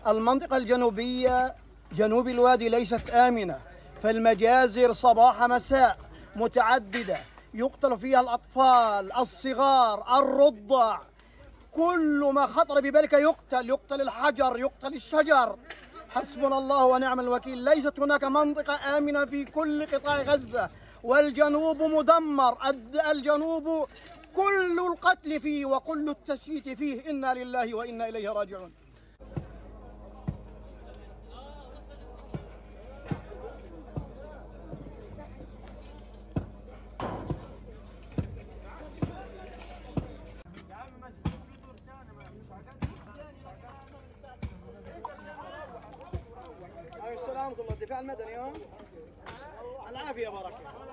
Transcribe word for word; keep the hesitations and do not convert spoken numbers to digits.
المنطقة الجنوبية جنوب الوادي ليست آمنة، فالمجازر صباح مساء متعددة يقتل فيها الأطفال، الصغار، الرضع، كل ما خطر ببالك يقتل، يقتل الحجر، يقتل الشجر. حسبنا الله ونعم الوكيل. ليست هناك منطقة آمنة في كل قطاع غزة، والجنوب مدمر، الجنوب كل القتل فيه وكل التشييت فيه. إنا لله وإنا إليه راجعون. السلام ورحمة الله. الدفاع المدني. العافية بركة.